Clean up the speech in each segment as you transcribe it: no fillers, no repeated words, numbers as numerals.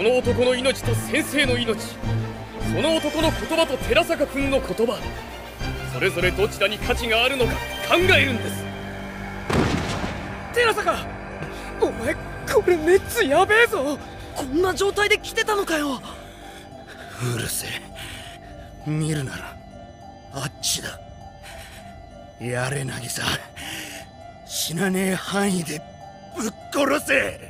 の男の命と先生の命、その男の言葉と寺坂君の言葉、それぞれどちらに価値があるのか考えるんです。寺坂、お前これ熱やべえぞ。 こんな状態で来てたのかよ。 うるせえ。見るならあっちだ。やれ渚、死なねえ範囲でぶっ殺せ。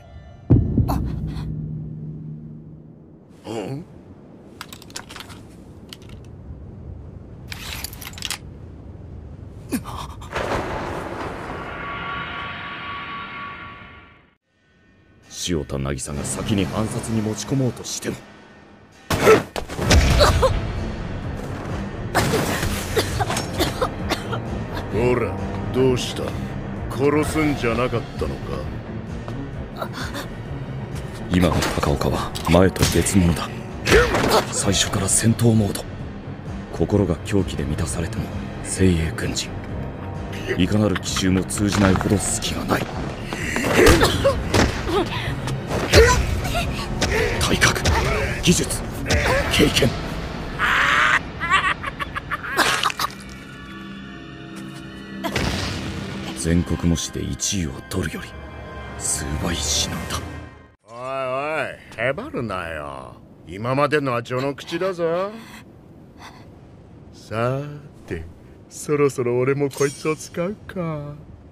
うん？ 塩田渚が先に暗殺に持ち込もうとしてもほら、どうした？殺すんじゃなかったのか？ 今の高岡は前と別物だ。最初から戦闘モード。心が狂気で満たされても精鋭軍人、いかなる奇襲も通じないほど隙がない。体格、技術、経験、全国模試で1位を取るより数倍死なんだ。 おいおい、へばるなよ。今までのは序の口だぞ。さーて、そろそろ俺もこいつを使うか。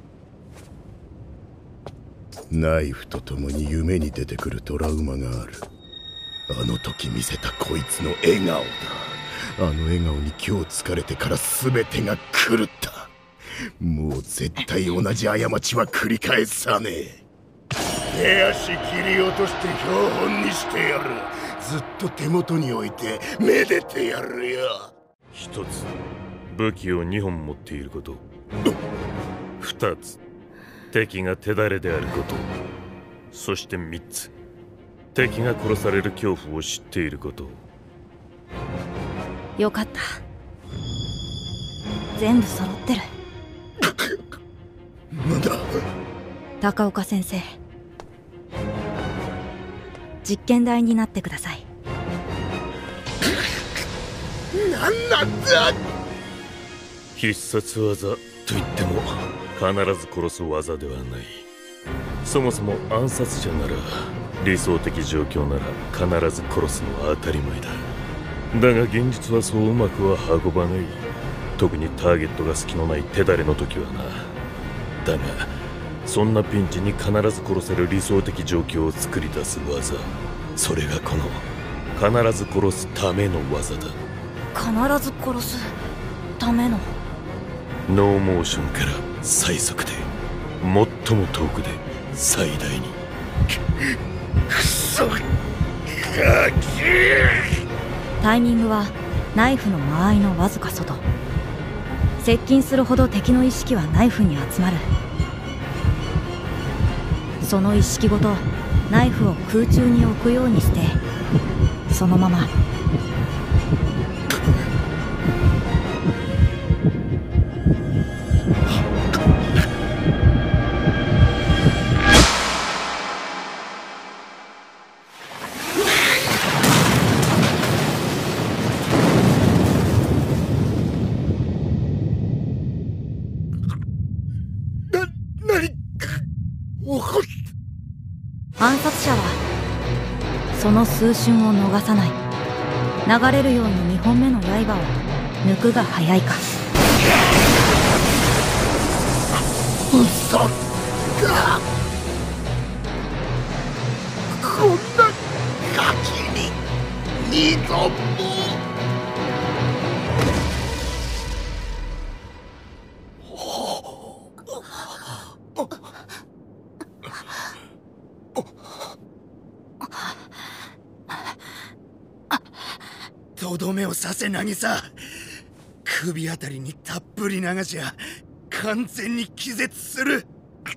ナイフとともに夢に出てくるトラウマがある。あの時見せたこいつの笑顔だ。あの笑顔に今日疲れてから全てが狂った。もう絶対同じ過ちは繰り返さねえ。手足切り落として標本にしてやる。ずっと手元に置いてめでてやるよ。 一つ、武器を2本持っていること。二つ、敵が手だれであること。そして3つ、敵が殺される恐怖を知っていること。 よかった。全部揃ってる。 なんだ？ 高岡先生、実験台になってください。 なんなんだ？ 必殺技と言っても必ず殺す技ではない。そもそも暗殺者なら理想的状況なら必ず殺すのは当たり前だ。だが現実はそううまくは運ばない。特にターゲットが隙のない手だれの時はな。だがそんなピンチに必ず殺せる理想的状況を作り出す技、それがこの必ず殺すための技だ。 必ず殺すための。 ノーモーションから最速で最も遠くで最大に。 くそ、ガキ。 タイミングはナイフの間合いのわずか外。接近するほど敵の意識はナイフに集まる。その意識ごとナイフを空中に置くようにして、そのまま暗殺者はその数瞬を逃さない。流れるように2本目の刃を抜くが早いか。 嘘だ。こんなガキに二度も。 とどめを刺せ渚。首あたりにたっぷり流しゃ完全に気絶する。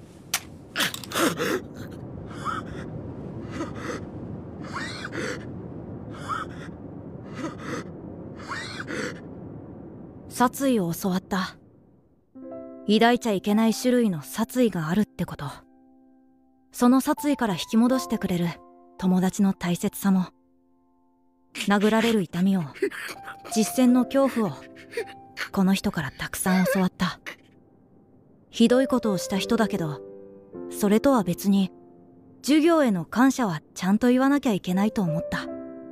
殺意を教わった。抱いちゃいけない種類の殺意があるってこと。その殺意から引き戻してくれる友達の大切さも、殴られる痛みを、実戦の恐怖をこの人からたくさん教わった。ひどいことをした人だけど、それとは別に授業への感謝はちゃんと言わなきゃいけないと思った。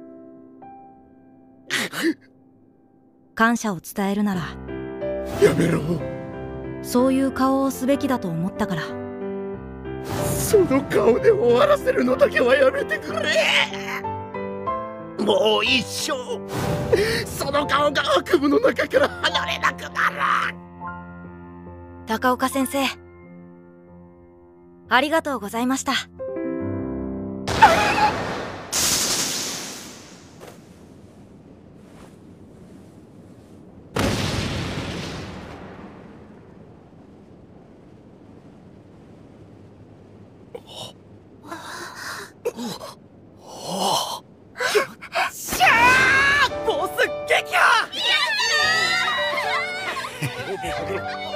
感謝を伝えるならやめろ。 そういう顔をすべきだと思ったから。 その顔で終わらせるのだけはやめてくれ。もう一生その顔が悪夢の中から離れなくなる。 高岡先生、ありがとうございました。 ボス撃破！